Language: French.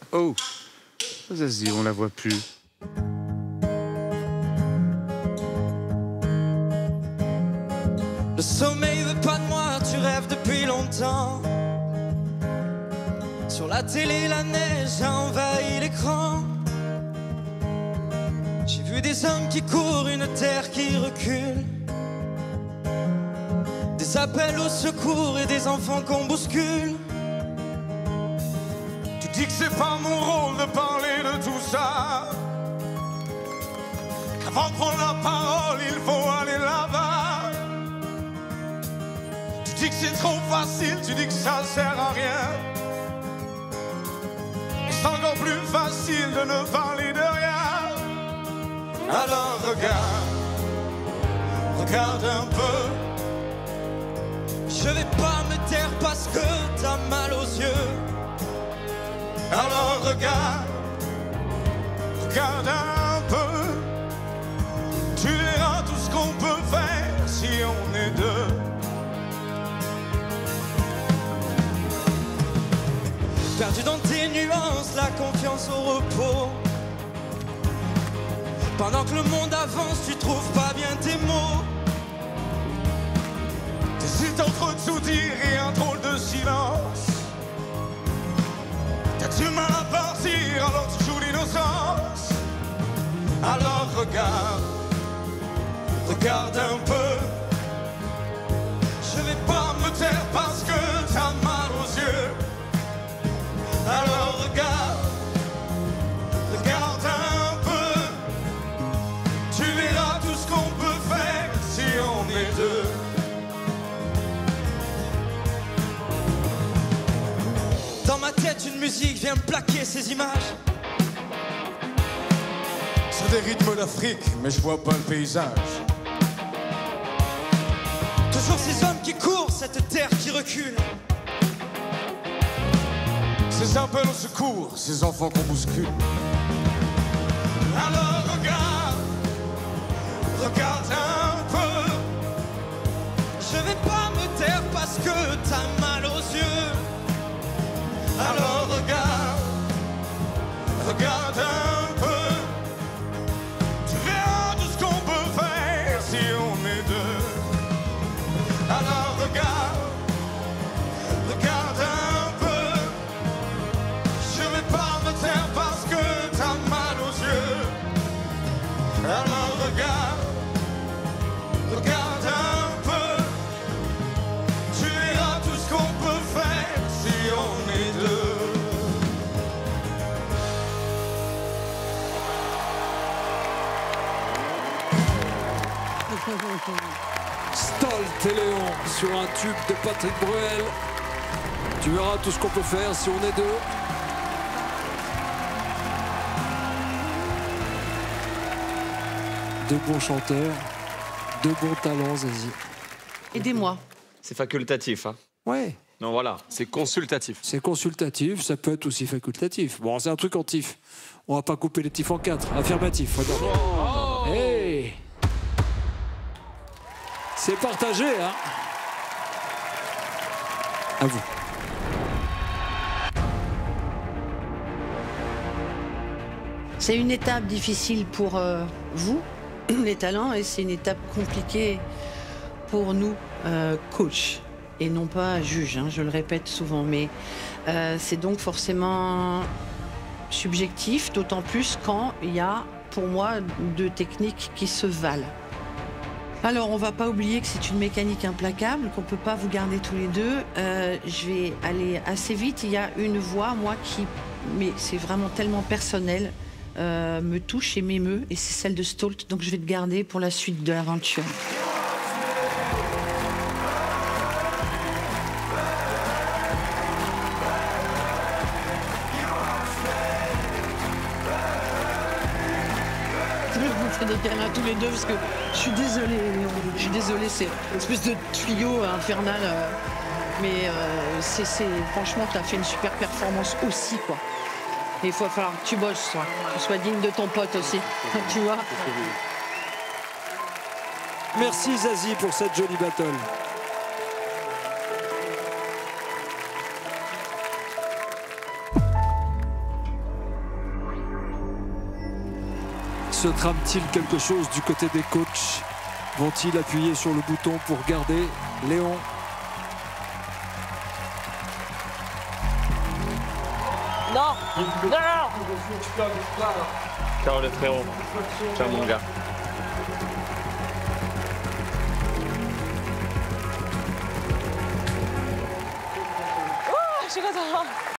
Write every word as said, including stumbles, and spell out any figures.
Oh, Zazie, on la voit plus. Le sommeil veut pas de moi, tu rêves depuis longtemps. Sur la télé, la neige a envahi l'écran. J'ai vu des hommes qui courent, une terre qui recule. Des appels au secours et des enfants qu'on bouscule. Tu dis que c'est pas mon rôle de parler de tout ça, qu'avant de prendre la parole, il faut aller là-bas. Tu dis que c'est trop facile, tu dis que ça sert à rien. Et c'est encore plus facile de ne parler de rien. Alors regarde, regarde un peu. Je vais pas me taire parce que t'as mal aux yeux. Alors regarde, regarde un peu. Tu verras tout ce qu'on peut faire si on est deux. Perdu dans tes nuances, la confiance au repos. Pendant que le monde avance, tu trouves pas bien tes mots. T'hésites entre tout dire et un drôle de silence. T'as du mal à partir alors tu joues l'innocence. Alors regarde, regarde un peu. Je vais pas me taire Parce que t'as mal aux yeux. Alors regarde, regarde un peu. Tu verras tout ce qu'on peut faire si on est deux. Dans ma tête, une musique vient plaquer ces images. Sur des rythmes d'Afrique, mais je vois pas le paysage. Toujours ces hommes qui courent, cette terre qui recule. Ces appels au secours, ces enfants qu'on bouscule. Alors regarde, regarde un peu. Je vais pas me taire parce que t'as mal aux yeux. Alors regarde, regarde un peu. Tu verras tout ce qu'on peut faire si on est deux. Alors regarde, regarde un peu. Je vais pas me taire parce que t'as mal aux yeux. Alors regarde, regarde un peu. Tu verras tout ce qu'on peut faire si on est deux. Stolt et Léon sur un tube de Patrick Bruel. Tu verras tout ce qu'on peut faire si on est deux. Deux bons chanteurs, deux bons talents, Zazie. Aidez-moi. C'est facultatif, hein. Ouais. Non, voilà, c'est consultatif. C'est consultatif, ça peut être aussi facultatif. Bon, c'est un truc en tif. On va pas couper les tifs en quatre. Affirmatif, regarde. Oh hey. C'est partagé, hein. À vous. C'est une étape difficile pour euh, vous, les talents, et c'est une étape compliquée pour nous, euh, coachs, et non pas juges, hein, je le répète souvent. Mais euh, c'est donc forcément subjectif, d'autant plus quand il y a, pour moi, deux techniques qui se valent. Alors, on va pas oublier que c'est une mécanique implacable, qu'on peut pas vous garder tous les deux. Euh, je vais aller assez vite. Il y a une voix, moi, qui, mais c'est vraiment tellement personnel, euh, me touche et m'émeut, et c'est celle de Stolt. Donc, je vais te garder pour la suite de l'aventure. Des câlins tous les deux parce que je suis désolée, je suis désolée, c'est une espèce de tuyau infernal, euh, mais euh, c'est, c'est, franchement, tu as fait une super performance aussi, quoi. Et il faut falloir que tu bosses, toi, que tu sois digne de ton pote aussi, tu vois. Merci Zazie pour cette jolie battle. Se trame-t-il quelque chose du côté des coachs? Vont-ils appuyer sur le bouton pour garder Léon? Non, non, non. Ciao le frérot. Ciao mon gars. Oh, je suis contente.